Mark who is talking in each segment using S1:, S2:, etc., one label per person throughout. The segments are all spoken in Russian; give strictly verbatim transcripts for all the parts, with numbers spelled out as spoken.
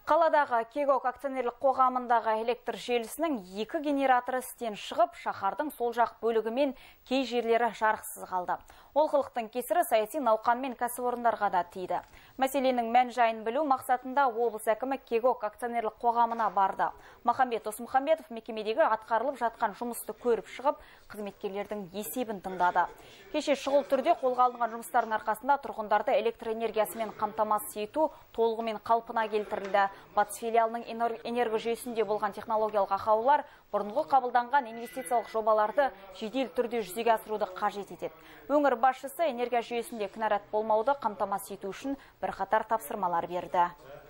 S1: Қаладағы Кегок акционерлік қоғамындағы электр желісінің екі генераторы істен шығып, шаһардың сол жақ бөлігімен кей жерлері жарықсыз қалды. Олқылықтың кесірі саяси науқан мен кәсіпорындарға да тиді. Мәселенің мән жайын білу мақсатында облыс әкімі Кегок акционерлік қоғамына барды. Махамбет Осмұхамбетов мекемедегі атқарылып жатқан жұмысты көріп шығып, қызметкерлердің есебін тыңдады. Кеше шұғыл түрде қолға алынған жұмыстардың арқасында тұрғындарды электр энергиясымен қамтамасыз ету толығымен қалпына келтірілді. Батыс филиалының энерго жүйесінде болған технологиялық ақаулар бұрынғы қабылданған инвестициялық жобаларды жедел түрде жүзеге асыруды қажет етеді. Өңір басшысы энергия жүйесінде кінәрат болмауды қамтамасыз ету үшін бірқатар тапсырмалар берді.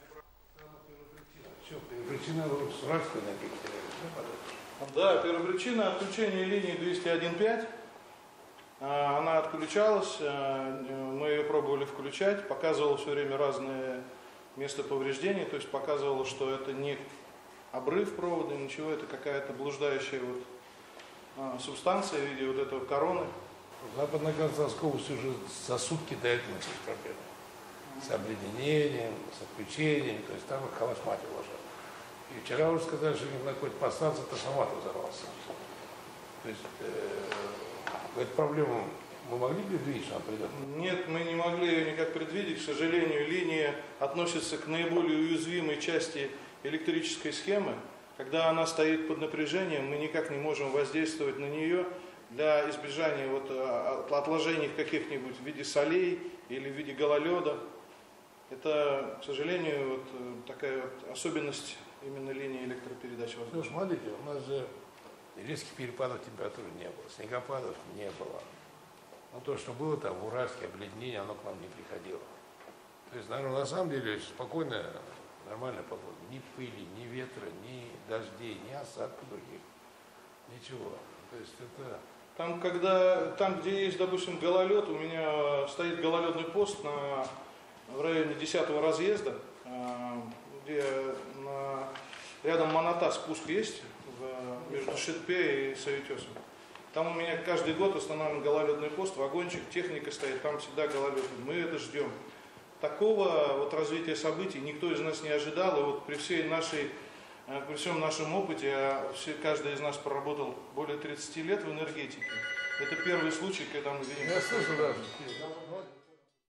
S2: Да, первопричина отключения линии двести один пять. Она отключалась, мы ее пробовали включать, показывала все время разные место повреждения, то есть показывало, что это не обрыв провода, ничего, это какая-то блуждающая вот, а, субстанция в виде вот этого короны.
S3: В Западно-Казахстанской области уже за сутки до этого есть проблемы. С обледенением, с отключением, то есть там их колошматило уже. И вчера уже сказали, что на какой-то подстанции трансформатор взорвался. То есть э, эту проблему мы могли предвидеть, что она придет?
S2: Нет, мы не могли ее никак предвидеть. К сожалению, линия относится к наиболее уязвимой части электрической схемы. Когда она стоит под напряжением, мы никак не можем воздействовать на нее для избежания вот, отложений каких-нибудь в виде солей или в виде гололеда. Это, к сожалению, вот такая вот особенность именно линии электропередач.
S3: Ну, смотрите, у нас же резких перепадов температуры не было, снегопадов не было. Но то, что было там в Уральске, обледенение, оно к нам не приходило. То есть, наверное, на самом деле спокойная, нормальная погода. Ни пыли, ни ветра, ни дождей, ни осадков других. Ничего. То есть это...
S2: Там, когда, там, где есть, допустим, гололед, у меня стоит гололедный пост на, в районе десятого разъезда, где на, рядом Маната спуск есть, в, между Шитпе и Савитесом. Там у меня каждый год устанавливаем гололедный пост, вагончик, техника стоит, там всегда гололед. Мы это ждем. Такого вот развития событий никто из нас не ожидал. И вот при всей нашей, при всем нашем опыте, а все, каждый из нас проработал более тридцати лет в энергетике. Это первый случай, когда мы видим...
S3: Я слышу, да.